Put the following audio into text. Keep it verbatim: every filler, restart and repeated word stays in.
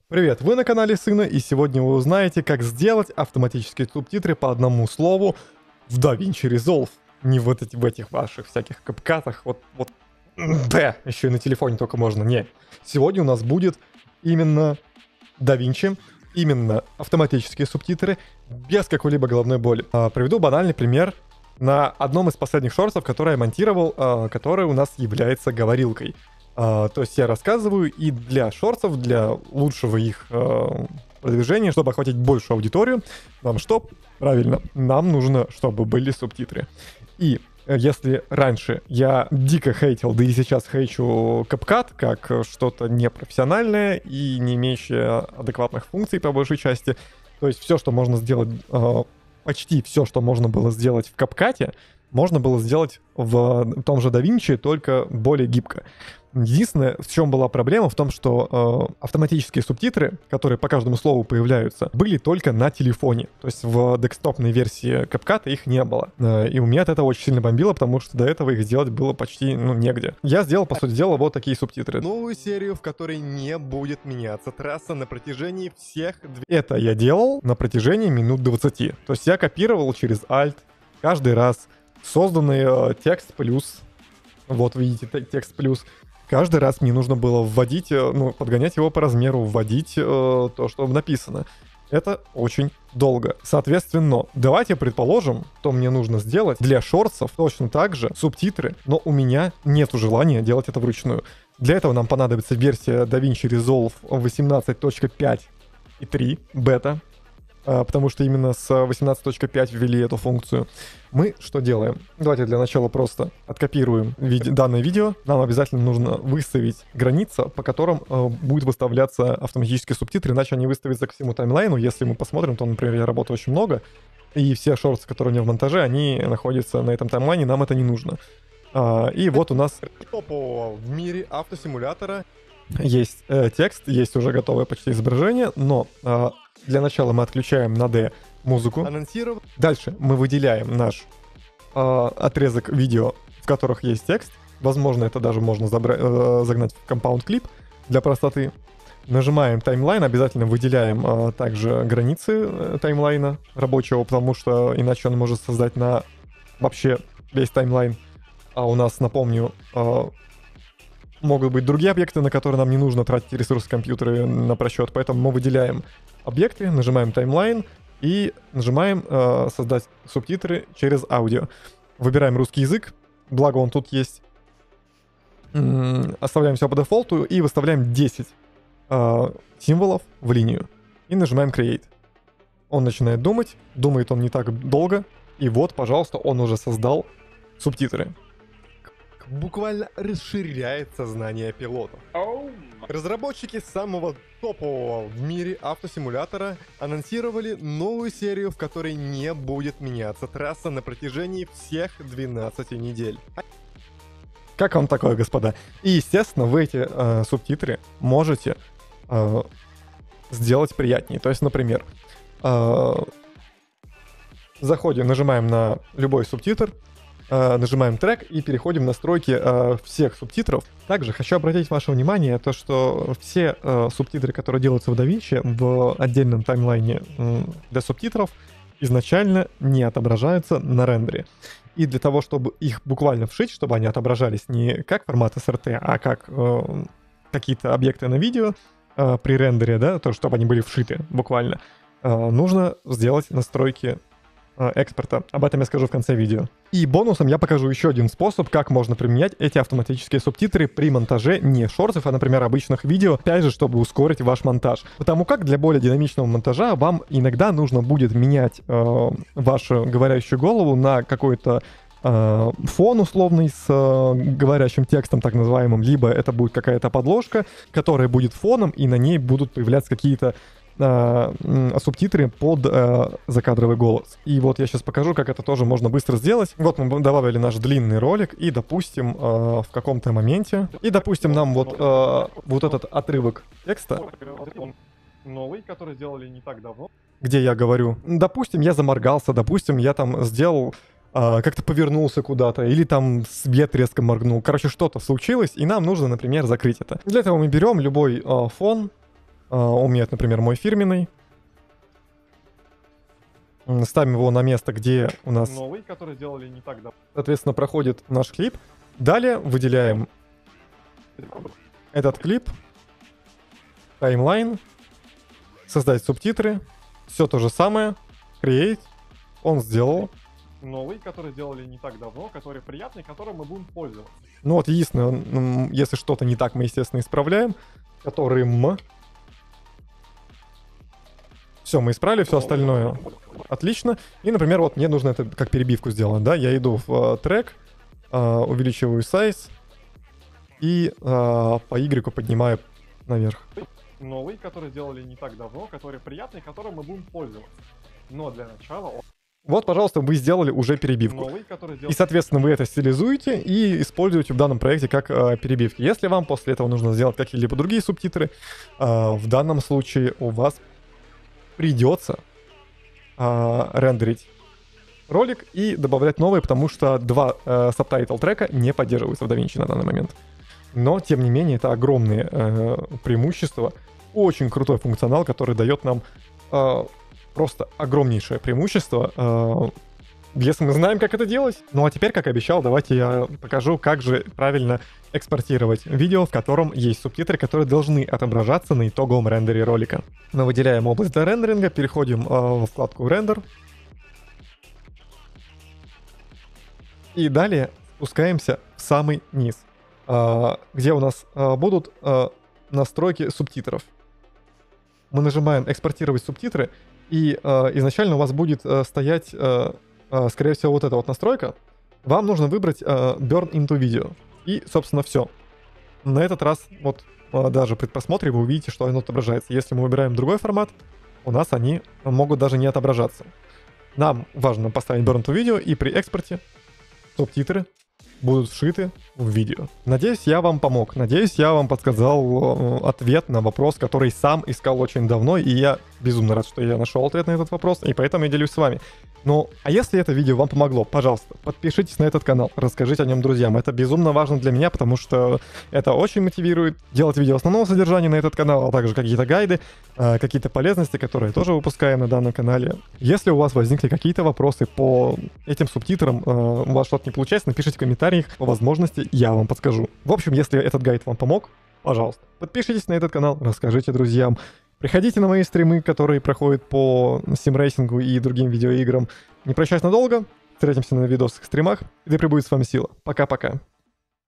Привет, вы на канале Сына, и сегодня вы узнаете, как сделать автоматические субтитры по одному слову в DaVinci Resolve. Не вот эти, в этих ваших всяких капкатах, вот, вот, да, еще и на телефоне только можно, не. Сегодня у нас будет именно DaVinci, именно автоматические субтитры, без какой-либо головной боли. А, приведу банальный пример на одном из последних шортов, который я монтировал, а, который у нас является говорилкой. Uh, то есть я рассказываю и для шортсов, для лучшего их uh, продвижения, чтобы охватить большую аудиторию, нам что? Правильно, нам нужно, чтобы были субтитры. И если раньше я дико хейтил, да и сейчас хейчу CapCut как что-то непрофессиональное и не имеющее адекватных функций по большей части, то есть все, что можно сделать, uh, почти все, что можно было сделать в CapCut, можно было сделать в том же DaVinci, только более гибко. Единственное, в чем была проблема, в том, что э, автоматические субтитры, которые по каждому слову появляются, были только на телефоне. То есть в десктопной версии CapCut их не было. Э, и у меня от этого очень сильно бомбило, потому что до этого их сделать было почти, ну, негде. Я сделал, по сути дела, вот такие субтитры. Новую серию, в которой не будет меняться трасса на протяжении всех... Это я делал на протяжении минут двадцати. То есть я копировал через Alt каждый раз созданный э, текст плюс. Вот, видите, текст плюс. Каждый раз мне нужно было вводить, ну, подгонять его по размеру, вводить э, то, что написано. Это очень долго. Соответственно, давайте предположим, что мне нужно сделать для шортсов точно так же субтитры, но у меня нет желания делать это вручную. Для этого нам понадобится версия DaVinci Resolve восемнадцать точка пять и три бета, потому что именно с восемнадцать точка пять ввели эту функцию. Мы что делаем? Давайте для начала просто откопируем виде- данное видео. Нам обязательно нужно выставить границы, по которым э, будет выставляться автоматические субтитры, иначе они выставятся к всему таймлайну. Если мы посмотрим, то, например, я работаю очень много, и все шорты, которые у меня в монтаже, они находятся на этом таймлайне, нам это не нужно. А, и вот у нас в мире автосимулятора есть э, текст, есть уже готовое почти изображение, но э, для начала мы отключаем на D музыку. Анонсировать. Дальше мы выделяем наш э, отрезок видео, в которых есть текст. Возможно, это даже можно забра- э, загнать в Compound Clip для простоты. Нажимаем таймлайн, обязательно выделяем э, также границы э, таймлайна рабочего, потому что иначе он может создать на вообще весь таймлайн. А у нас, напомню, э, могут быть другие объекты, на которые нам не нужно тратить ресурсы компьютера на просчет, поэтому мы выделяем объекты, нажимаем таймлайн и нажимаем э, создать субтитры через аудио. Выбираем русский язык, благо он тут есть. М-м, оставляем все по дефолту и выставляем десять э, символов в линию. И нажимаем Create. Он начинает думать, думает он не так долго, и вот, пожалуйста, он уже создал субтитры. Буквально расширяет сознание пилотов. Oh. Разработчики самого топового в мире автосимулятора анонсировали новую серию, в которой не будет меняться трасса на протяжении всех двенадцати недель. Как вам такое, господа? И, естественно, вы эти э, субтитры можете э, сделать приятнее. То есть, например, э, заходим, нажимаем на любой субтитр, Uh, нажимаем трек и переходим в настройки uh, всех субтитров. Также хочу обратить ваше внимание, то, что все uh, субтитры, которые делаются в DaVinci в отдельном таймлайне uh, для субтитров, изначально не отображаются на рендере. И для того, чтобы их буквально вшить, чтобы они отображались не как формат эс эр ти, а как uh, какие-то объекты на видео uh, при рендере, да, то, чтобы они были вшиты буквально, uh, нужно сделать настройки экспорта. Об этом я скажу в конце видео. И бонусом я покажу еще один способ, как можно применять эти автоматические субтитры при монтаже не шортов, а, например, обычных видео, опять же, чтобы ускорить ваш монтаж. Потому как для более динамичного монтажа вам иногда нужно будет менять э, вашу говорящую голову на какой-то э, фон условный с э, говорящим текстом, так называемым, либо это будет какая-то подложка, которая будет фоном, и на ней будут появляться какие-то Uh, субтитры под uh, закадровый голос. И вот я сейчас покажу, как это тоже можно быстро сделать. Вот мы добавили наш длинный ролик, и, допустим, uh, в каком-то моменте, и, допустим, нам вот, uh, вот этот отрывок текста, новый, который сделали не так давно, где я говорю, допустим, я заморгался, допустим, я там сделал, uh, как-то повернулся куда-то, или там свет резко моргнул. Короче, что-то случилось, и нам нужно, например, закрыть это. Для этого мы берем любой uh, фон, А, у меня это, например, мой фирменный. Ставим его на место, где у нас новый, который сделали не так давно. Соответственно, проходит наш клип. Далее выделяем этот клип, таймлайн, создать субтитры, все то же самое, create, он сделал. Новый, который сделали не так давно, который приятный, которым мы будем пользоваться. Ну вот, единственное, если что-то не так, мы, естественно, исправляем. Которым... Все, мы исправили, все остальное отлично. И, например, вот мне нужно это как перебивку сделать, да, я иду в uh, трек, uh, увеличиваю size и uh, по Y поднимаю наверх. Новый, который сделали не так давно, который приятный, которым мы будем пользоваться. Но для начала... Вот, пожалуйста, вы сделали уже перебивку. Новый, который сделал... И, соответственно, вы это стилизуете и используете в данном проекте как э, перебивки. Если вам после этого нужно сделать какие-либо другие субтитры, э, в данном случае у вас придется э, рендерить ролик и добавлять новые, потому что два э, сабтайтл трека не поддерживаются в DaVinci на данный момент. Но, тем не менее, это огромные э, преимущества. Очень крутой функционал, который дает нам э, просто огромнейшее преимущество, э, если мы знаем, как это делать. Ну а теперь, как обещал, давайте я покажу, как же правильно экспортировать видео, в котором есть субтитры, которые должны отображаться на итоговом рендере ролика. Мы выделяем область для рендеринга, переходим э, во вкладку «Рендер». И далее спускаемся в самый низ, э, где у нас э, будут э, настройки субтитров. Мы нажимаем «Экспортировать субтитры», и э, изначально у вас будет э, стоять, э, э, скорее всего, вот эта вот настройка. Вам нужно выбрать э, Burn into Video. И, собственно, все. На этот раз, вот э, даже при просмотре вы увидите, что оно отображается. Если мы выбираем другой формат, у нас они могут даже не отображаться. Нам важно поставить Burn into Video, и при экспорте субтитры будут вшиты в видео. Надеюсь, я вам помог. Надеюсь, я вам подсказал э, ответ на вопрос, который сам искал очень давно, и я безумно рад, что я нашел ответ на этот вопрос, и поэтому я делюсь с вами. Ну, а если это видео вам помогло, пожалуйста, подпишитесь на этот канал, расскажите о нем друзьям. Это безумно важно для меня, потому что это очень мотивирует делать видео основного содержания на этот канал, а также какие-то гайды, э, какие-то полезности, которые тоже выпускаем на данном канале. Если у вас возникли какие-то вопросы по этим субтитрам, э, у вас что-то не получается, напишите в комментариях, по возможности я вам подскажу. В общем, если этот гайд вам помог, пожалуйста, подпишитесь на этот канал, расскажите друзьям. Приходите на мои стримы, которые проходят по симрейсингу и другим видеоиграм. Не прощаюсь надолго, встретимся на видосах и стримах, и да пребудет с вами сила. Пока-пока.